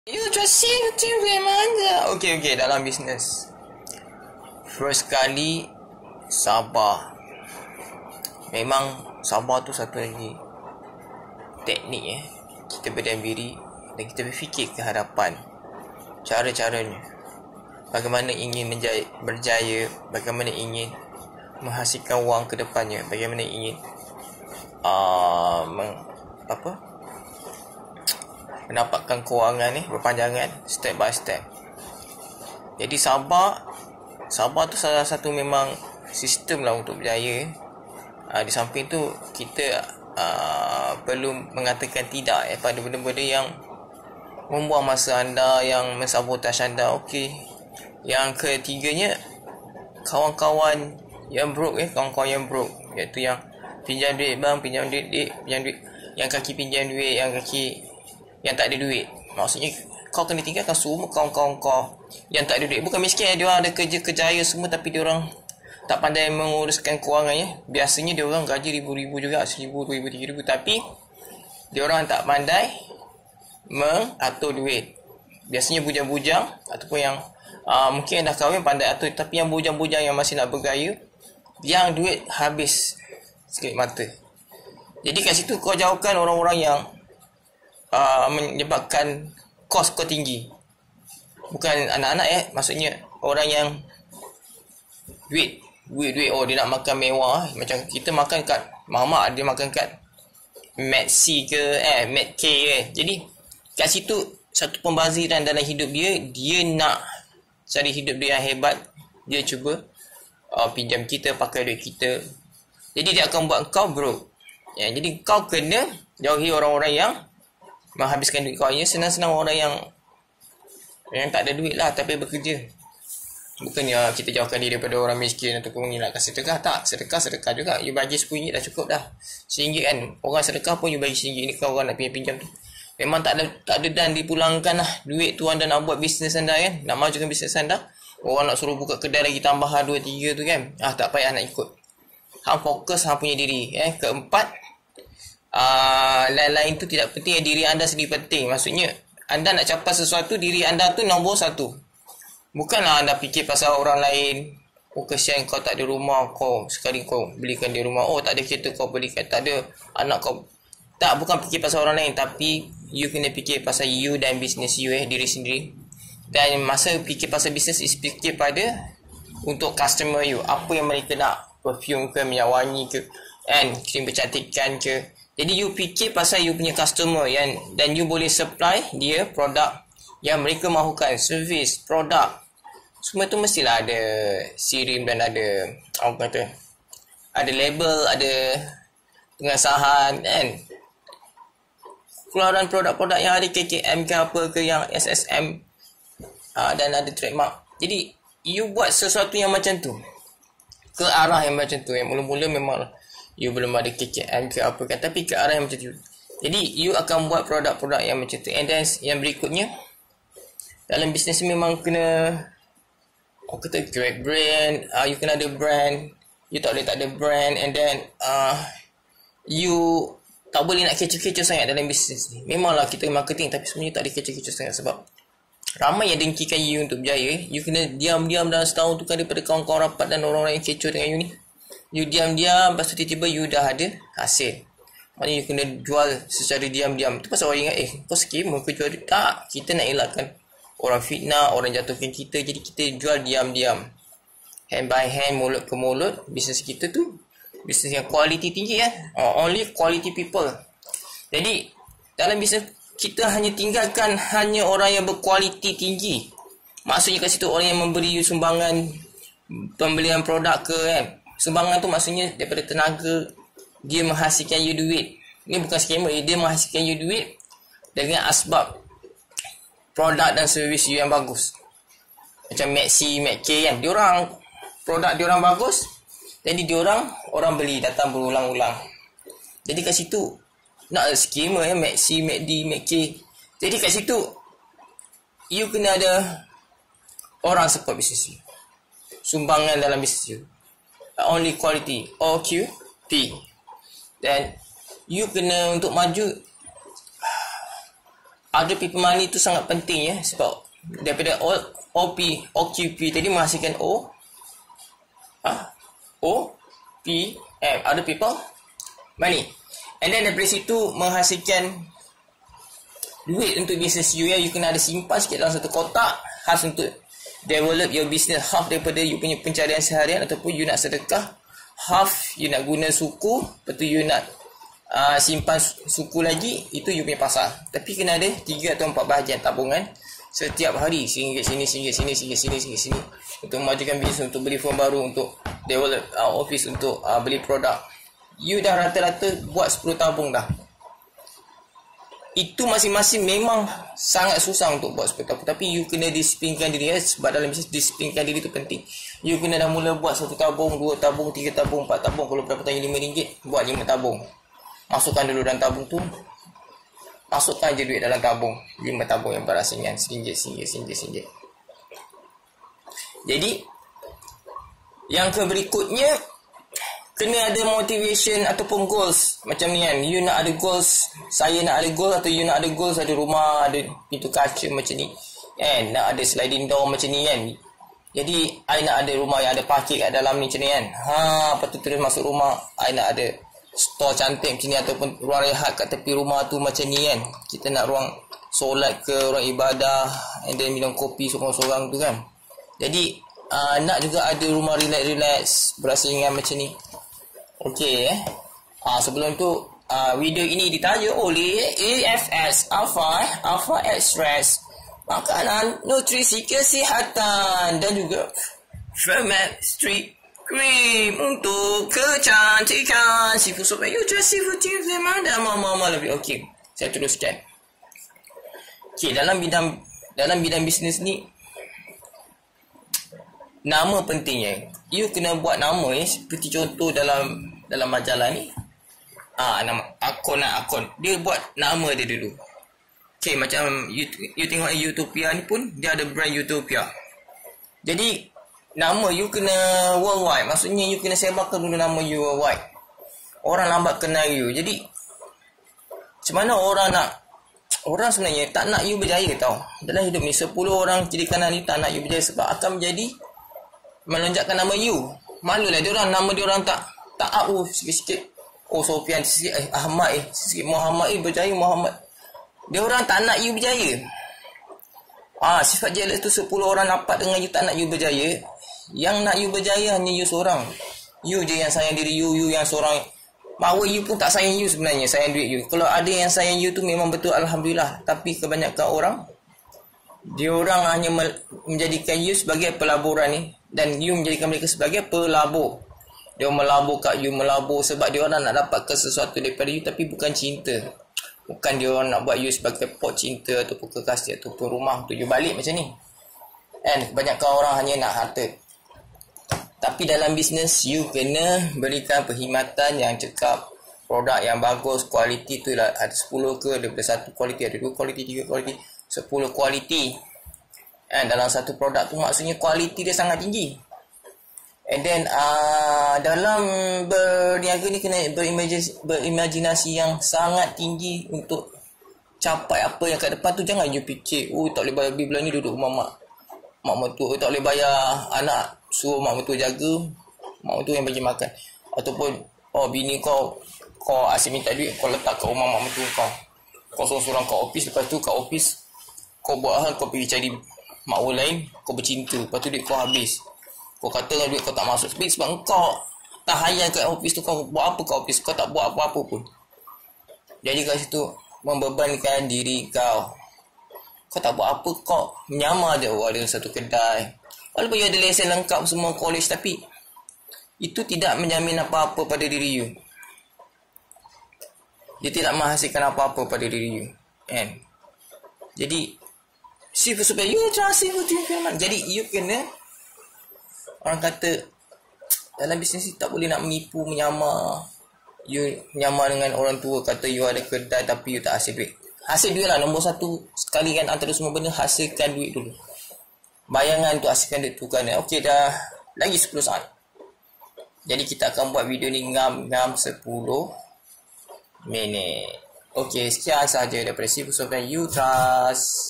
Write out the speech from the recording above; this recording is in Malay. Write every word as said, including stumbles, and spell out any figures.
You just see the thing memang. Okay, okay, dalam bisnes. First kali, sabar. Memang sabar tu satu lagi teknik eh. Kita berdiam diri dan kita berfikir ke hadapan. Cara-caranya. Bagaimana ingin menjaya, berjaya, bagaimana ingin menghasilkan wang ke depannya, bagaimana ingin uh, meng, apa? mendapatkan kewangan ni berpanjangan step by step. Jadi sabar sabar tu salah satu memang sistem lah untuk berjaya. Uh, di samping tu kita uh, perlu mengatakan tidak eh, pada benda-benda yang membuang masa anda, yang mensabotase anda. Okey. Yang ketiganya, kawan-kawan yang broke eh, kawan-kawan yang broke, iaitu yang pinjam duit bang, pinjam duit, duit, pinjam duit, yang kaki pinjam duit, yang kaki yang tak ada duit. Maksudnya kau kena tinggalkan semua kawan-kawan kau yang tak ada duit. Bukan miskin, dia orang ada kerja kejaya semua, tapi dia orang tak pandai menguruskan kewangannya. Biasanya dia orang gaji ribu-ribu juga, seribu, dua ribu, tiga ribu, tapi dia orang tak pandai mengatur duit. Biasanya bujang-bujang ataupun yang uh, mungkin dah kahwin pandai atur, tapi yang bujang-bujang yang masih nak bergaya, yang duit habis sekali mata. Jadi kat situ kau jauhkan orang-orang yang uh, menyebabkan kos kau tinggi. Bukan anak-anak eh, maksudnya orang yang duit duit duit oh dia nak makan mewah. Macam kita makan kat mamak, dia makan kat Maxi ke eh Mac K eh. Jadi kat situ satu pembaziran dalam hidup dia. Dia nak cari hidup dia yang hebat. Dia cuba uh, pinjam kita, pakai duit kita. Jadi dia akan buat kau broke ya. Jadi kau kena jauhi orang-orang yang menghabiskan duit kau. Ini senang-senang orang yang yang tak ada duit lah tapi bekerja. Bukannya kita jauhkan diri daripada orang miskin ataupun mengelakkan sedekah. Tak, sedekah-sedekah juga. You bagi sepuluh ringgit dah cukup dah. Seringgit kan. Orang sedekah pun you bagi seringgit. Ni kau orang nak pinjam-pinjam tu. Memang tak ada tak ada dan dipulangkan lah. Duit tu anda nak buat bisnes anda kan. Nak majukan bisnes anda. Orang nak suruh buka kedai lagi tambah dua tiga tu kan. Ah, tak payah nak ikut. Hang fokus hang punya diri. Eh. Keempat, uh, lain-lain tu tidak penting. Diri anda sendiri penting. Maksudnya, anda nak capai sesuatu, diri anda tu nombor satu. Bukanlah anda fikir pasal orang lain. Oh kesian kau tak ada rumah, kau sekali kau belikan dia rumah. Oh tak ada kereta kau belikan. Tak ada anak kau. Tak, bukan fikir pasal orang lain. Tapi you kena fikir pasal you dan bisnes you eh, diri sendiri. Dan masa fikir pasal bisnes is fikir pada untuk customer you. Apa yang mereka nak. Perfume ke, minyak wangi ke, and krim kecantikan ke. Jadi you fikir pasal you punya customer yang, dan you boleh supply dia produk yang mereka mahukan. Servis, produk, semua tu mestilah ada sirim dan ada apa kata, ada label, ada pengesahan kan. Keluaran produk-produk yang ada K K M ke apa ke, yang S S M uh, dan ada trademark. Jadi you buat sesuatu yang macam tu, ke arah yang macam tu. Yang mula-mula memang you belum ada K K M ke apa kan, tapi ke arah yang macam tu. Jadi you akan buat produk-produk yang macam tu. And then yang berikutnya, dalam bisnes memang kena, oh kata create brand, uh, you kena ada brand. You tak boleh tak ada brand. And then uh, you tak boleh nak kecoh-kecoh sangat dalam bisnes ni. Memanglah kita marketing, tapi sebenarnya tak ada kecoh-kecoh sangat. Sebab ramai yang dengkikan you untuk berjaya. You kena diam-diam dalam setahun tu kan, daripada kawan-kawan rapat dan orang-orang yang kecoh dengan you ni. You diam-diam, lepas tu tiba-tiba you dah ada hasil. Maknanya you kena jual secara diam-diam. Tu pasal orang ingat, eh kau scammer ke jual duit? Tak, kita nak elakkan orang fitnah, orang jatuhkan kita. Jadi kita jual diam-diam, hand by hand, mulut ke mulut. Bisnes kita tu bisnes yang quality tinggi kan. Oh, only quality people. Jadi dalam bisnes kita hanya tinggalkan hanya orang yang berkualiti tinggi. Maksudnya kat situ orang yang memberi you sumbangan pembelian produk ke kan. Sumbangan tu maksudnya daripada tenaga dia menghasilkan you duit. Ni bukan scammer, dia menghasilkan you duit dengan asbab produk dan servis you yang bagus. Macam Maxi, Mac K kan. Diorang produk diorang bagus. Jadi diorang orang beli, datang berulang-ulang. Jadi kat situ nak scammer ya, Maxi, Mac D, Mac K. Jadi kat situ you kena ada orang support bisnes you. Sumbangan dalam bisnes you. Only quality, O Q P. Dan you kena untuk maju, other people money tu sangat penting ya, sebab daripada O P, O Q P tadi menghasilkan O ha? O P M, other people money, and then daripada situ menghasilkan duit untuk bisnes you ya. You kena ada simpan sikit dalam satu kotak khas untuk develop your business, half daripada you punya pencarian seharian, ataupun you nak sedekah, half you nak guna suku, lepas tu you nak uh, simpan suku lagi, itu you punya pasal. Tapi kena ada tiga atau empat bahagian tabungan setiap hari, singgit sini, singgit sini, singgit sini, singgit sini, untuk memajukan bisnes, untuk beli phone baru, untuk develop uh, office, untuk uh, beli produk. You dah rata-rata buat sepuluh tabung dah. Itu masing-masing memang sangat susah untuk buat sepuluh tabung, tapi you kena disiplinkan diri ya, sebab dalam bisnes disiplinkan diri tu penting. You kena dah mula buat satu tabung, dua tabung, tiga tabung, empat tabung. Kalau pendapatan you lima ringgit, buat lima tabung. Masukkan dulu dalam tabung tu, masukkan je duit dalam tabung, lima tabung yang berasingan, singgit, singgit, singgit, singgit. Jadi yang ke berikutnya, kena ada motivation ataupun goals macam ni kan. You nak ada goals, saya nak ada goals, atau you nak ada goals, ada rumah, ada pintu kaca macam ni kan, nak ada sliding door macam ni kan. Jadi I nak ada rumah yang ada parking kat dalam ni macam ni kan. Ha, lepas tu terus masuk rumah, I nak ada store cantik macam ni, ataupun ruang rehat kat tepi rumah tu macam ni kan. Kita nak ruang solat ke, ruang ibadah, and then minum kopi sorang-sorang tu kan. Jadi uh, nak juga ada rumah relax-relax berasingan macam ni. Okey eh. Ah, sebelum tu uh, video ini ditaja oleh A F S, Alpha Alpha Express, makanan nutrisi kesihatan, dan juga Fermat Street Cream untuk kecantikan. Seafood soup, you just seafood chips dan mama-mama lebih. Okey, saya teruskan. Okey, dalam bidang dalam bidang bisnes ni, nama pentingnya. You kena buat nama eh, seperti contoh dalam dalam majalah ni. Ah, nama akun nak akun. Dia buat nama dia dulu. Okey, macam you, you tengok Utopia ni pun dia ada brand Utopia. Jadi nama you kena worldwide. Maksudnya you kena sebarkan dulu nama you worldwide. Orang lambat kenal you. Jadi macam mana orang nak, orang sebenarnya tak nak you berjaya tau. Dalam hidup ni sepuluh orang kiri kanan ni tak nak you berjaya, sebab akan menjadi melonjakkan nama you. Malulah dia orang, nama dia orang tak tak up oh, sikit-sikit. Oh, Sofian sikit, eh, Ahmad eh, sikit Muhammad eh, berjaya Muhammad. Dia orang tak nak you berjaya. Ah, sifat jealous tu sepuluh orang dapat dengan you tak nak you berjaya. Yang nak you berjaya hanya you seorang. You je yang sayang diri you, you yang seorang. Bahawa you pun tak sayang you sebenarnya, sayang duit you. Kalau ada yang sayang you tu memang betul, alhamdulillah. Tapi kebanyakan orang, dia orang hanya menjadikan you sebagai pelaburan ni, dan you menjadikan mereka sebagai pelabur. Dia melabur kat you, melabur sebab dia orang nak dapatkan sesuatu daripada you, tapi bukan cinta. Bukan dia orang nak buat you sebagai pot cinta ataupun kekasih ataupun rumah untuk you balik macam ni. And kebanyakan orang hanya nak harta. Tapi dalam bisnes, you kena berikan perkhidmatan yang cekap, produk yang bagus, kualiti tu lah. Ada sepuluh ke, daripada satu kualiti, ada dua kualiti, tiga kualiti, sepuluh kualiti. And dalam satu produk tu maksudnya kualiti dia sangat tinggi. And then uh, dalam berniaga ni kena berimajinasi, berimajinasi yang sangat tinggi untuk capai apa yang kat depan tu. Jangan you fikir, oh tak boleh bayar bil bulan ni, duduk rumah mak mak mertua, oh, tak boleh bayar anak, suruh mak mertua jaga, mak mertua yang bagi makan. Ataupun oh bini kau kau asyik minta duit, kau letak kat rumah mak mertua kau, kau sorang-sorang kat office. Lepas tu kat office kau buat hal, kau pergi cari makwa lain, kau bercinta, lepas tu duit kau habis. Kau katakan duit kau tak masuk, sebab kau tak hayal kat office tu. Kau buat apa kat office? Kau tak buat apa-apa pun. Jadi kat situ membebankan diri kau. Kau tak buat apa, kau menyamar je. Oh, ada satu kedai, walaupun you ada lesen lengkap semua college, tapi itu tidak menjamin apa-apa pada diri you. Dia tidak menghasilkan apa-apa pada diri you, kan? Jadi sifat supaya you trust you. Jadi you kena, orang kata dalam bisnes ni tak boleh nak menipu, menyamar. You menyamar dengan orang tua, kata you ada kedai tapi you tak hasil duit. Hasil duit lah nombor satu sekali kan, antara semua benda hasilkan duit dulu. Bayangan untuk hasilkan duit tu kan. Okey, dah lagi sepuluh saat. Jadi kita akan buat video ni ngam-ngam sepuluh minit. Okey, sekian sahaja daripada Sifu Sofian You Trust.